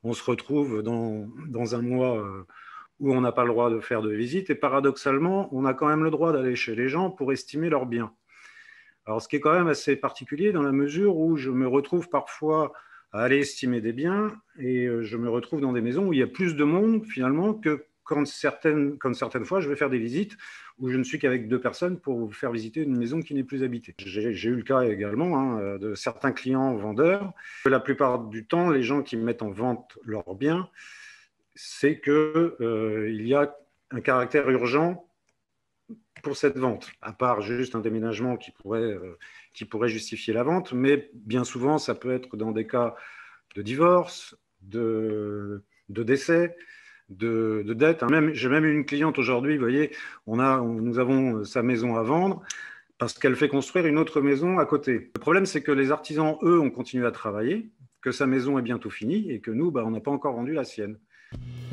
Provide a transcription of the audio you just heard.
on se retrouve dans un mois où on n'a pas le droit de faire de visite. Et paradoxalement, on a quand même le droit d'aller chez les gens pour estimer leurs biens. Alors, ce qui est quand même assez particulier dans la mesure où je me retrouve parfois à aller estimer des biens et je me retrouve dans des maisons où il y a plus de monde finalement que quand certaines fois je vais faire des visites où je ne suis qu'avec 2 personnes pour vous faire visiter une maison qui n'est plus habitée. J'ai eu le cas également de certains clients vendeurs. La plupart du temps, les gens qui mettent en vente leurs biens, c'est qu'il y a un caractère urgent pour cette vente, à part juste un déménagement qui pourrait justifier la vente, mais bien souvent, ça peut être dans des cas de divorce, de décès, de dette. J'ai même eu une cliente aujourd'hui, vous voyez, nous avons sa maison à vendre parce qu'elle fait construire une autre maison à côté. Le problème, c'est que les artisans, eux, ont continué à travailler, que sa maison est bientôt finie et que nous, on n'a pas encore vendu la sienne.